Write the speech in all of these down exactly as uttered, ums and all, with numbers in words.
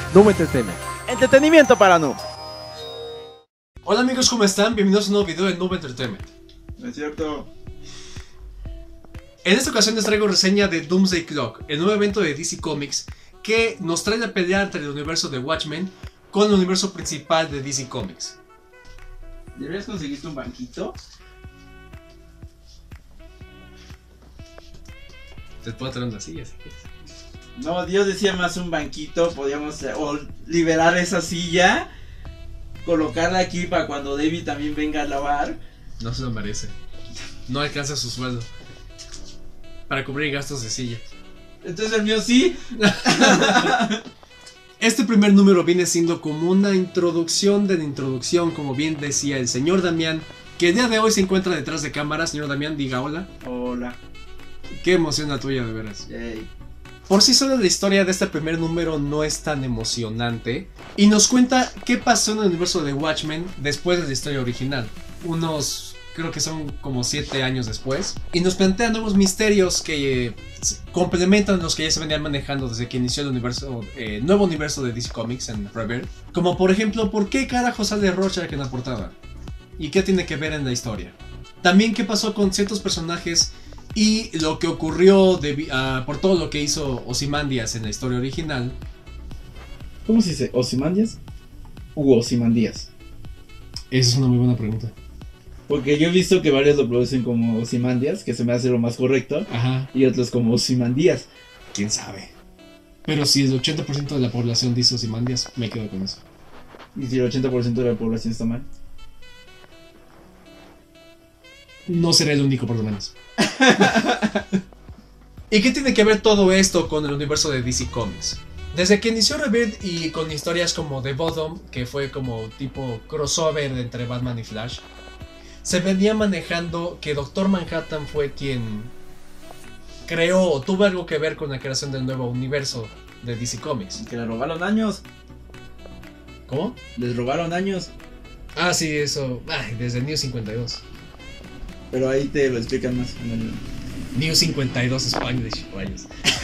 Noob Entertainment. Entretenimiento para noobs. Hola amigos, ¿cómo están? Bienvenidos a un nuevo video de Noob Entertainment. No es cierto. En esta ocasión les traigo reseña de Doomsday Clock, el nuevo evento de D C Comics que nos trae la pelea entre el universo de Watchmen con el universo principal de D C Comics. ¿Deberías conseguirte un banquito? Te puedo traer una silla si quieres. No, Dios decía más un banquito. Podríamos eh, o liberar esa silla, colocarla aquí para cuando David también venga a lavar. No se lo merece. No alcanza su sueldo para cubrir gastos de silla. Entonces el mío sí. Este primer número viene siendo como una introducción de la introducción, como bien decía el señor Damián, que el día de hoy se encuentra detrás de cámara. Señor Damián, diga hola. Hola. Qué emoción la tuya, de veras. Yay. Por sí sola la historia de este primer número no es tan emocionante y nos cuenta qué pasó en el universo de Watchmen después de la historia original. Unos, creo que son como siete años después. Y nos plantea nuevos misterios que eh, complementan los que ya se venían manejando desde que inició el universo, eh, nuevo universo de D C Comics en Rebirth. Como por ejemplo, ¿por qué carajo sale Rorschach en la portada? ¿Y qué tiene que ver en la historia? También qué pasó con ciertos personajes y lo que ocurrió de, uh, por todo lo que hizo Ozymandias en la historia original. ¿Cómo se dice? ¿Ozymandias? U Ozymandias. Esa es una muy buena pregunta. Porque yo he visto que varios lo producen como Ozymandias, que se me hace lo más correcto. Ajá. Y otros como Ozymandias. ¿Quién sabe? Pero si el ochenta por ciento de la población dice Ozymandias, me quedo con eso. ¿Y si el ochenta por ciento de la población está mal? No seré el único, por lo menos. ¿Y qué tiene que ver todo esto con el universo de D C Comics? Desde que inició Rebirth y con historias como The Bottom, que fue como tipo crossover entre Batman y Flash, se venía manejando que Doctor Manhattan fue quien creó o tuvo algo que ver con la creación del nuevo universo de D C Comics. Que le robaron años. ¿Cómo? Les robaron años. Ah, sí, eso. Ay, desde New cincuenta y dos. Pero ahí te lo explican más. En el... New cincuenta y dos Spanglish, rayos.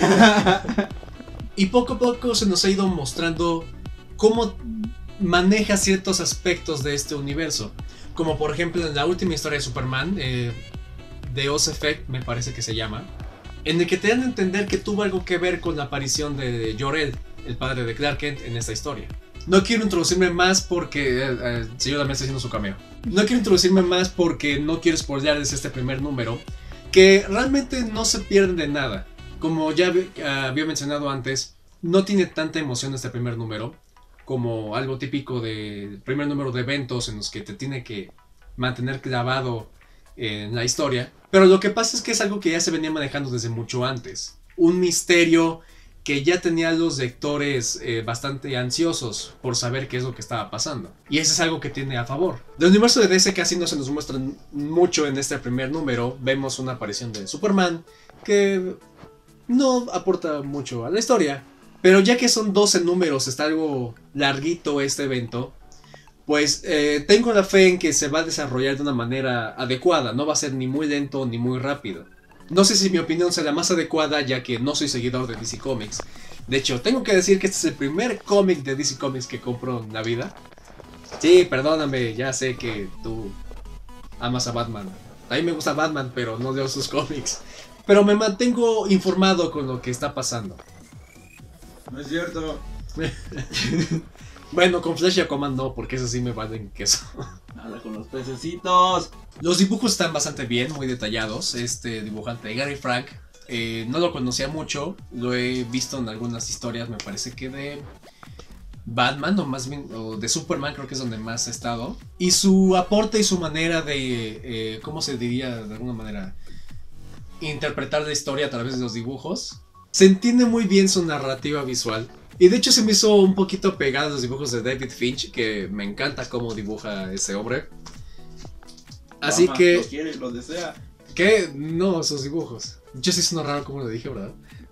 Y poco a poco se nos ha ido mostrando cómo maneja ciertos aspectos de este universo. Como por ejemplo en la última historia de Superman, eh, The Oz Effect me parece que se llama, en el que te dan a entender que tuvo algo que ver con la aparición de Jor-El, el padre de Clark Kent, en esta historia. No quiero introducirme más porque eh, eh, el señor también está haciendo su cameo. No quiero introducirme más porque no quiero spoilearles este primer número, que realmente no se pierden de nada. Como ya uh, había mencionado antes, no tiene tanta emoción este primer número como algo típico del primer número de eventos en los que te tiene que mantener clavado en la historia. Pero lo que pasa es que es algo que ya se venía manejando desde mucho antes. Un misterio que ya tenía a los lectores eh, bastante ansiosos por saber qué es lo que estaba pasando. Y eso es algo que tiene a favor. Del universo de D C casi no se nos muestra mucho en este primer número. Vemos una aparición de Superman que no aporta mucho a la historia. Pero ya que son doce números, está algo larguito este evento, pues eh, tengo la fe en que se va a desarrollar de una manera adecuada. No va a ser ni muy lento ni muy rápido. No sé si mi opinión sea la más adecuada, ya que no soy seguidor de D C Comics. De hecho, tengo que decir que este es el primer cómic de D C Comics que compro en la vida. Sí, perdóname, ya sé que tú amas a Batman. A mí me gusta Batman, pero no leo sus cómics. Pero me mantengo informado con lo que está pasando. No es cierto. Bueno, con Flash y Aquaman no, porque eso sí me valen queso. Nada con los pececitos. Los dibujos están bastante bien, muy detallados. Este dibujante, Gary Frank, eh, no lo conocía mucho. Lo he visto en algunas historias, me parece que de Batman o más bien o de Superman, creo que es donde más ha estado. Y su aporte y su manera de, eh, ¿cómo se diría de alguna manera? Interpretar la historia a través de los dibujos. Se entiende muy bien su narrativa visual. Y de hecho se me hizo un poquito pegado a los dibujos de David Finch, que me encanta cómo dibuja ese hombre. Así Mamá, que... Lo quiere, lo desea. ¿Qué? No, sus dibujos. Yo sí sonó raro como lo dije, ¿verdad?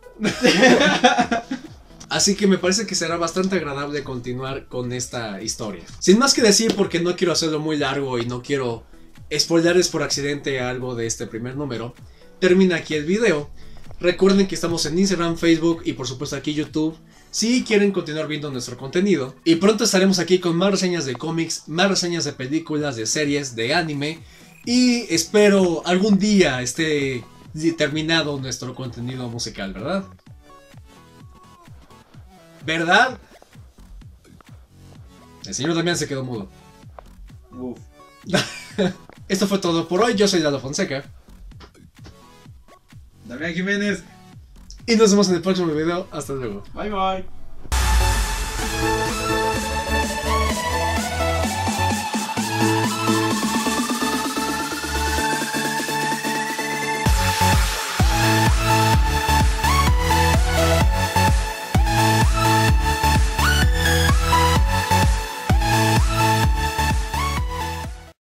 Así que me parece que será bastante agradable continuar con esta historia. Sin más que decir, porque no quiero hacerlo muy largo y no quiero spoilerles por accidente algo de este primer número, termina aquí el video. Recuerden que estamos en Instagram, Facebook y por supuesto aquí YouTube, si quieren continuar viendo nuestro contenido. Y pronto estaremos aquí con más reseñas de cómics, más reseñas de películas, de series, de anime. Y espero algún día esté terminado nuestro contenido musical, ¿verdad? ¿Verdad? El señor Damián se quedó mudo. Uf. Esto fue todo por hoy. Yo soy Lalo Fonseca. Damián Jiménez. Y nos vemos en el próximo video. Hasta luego. Bye bye.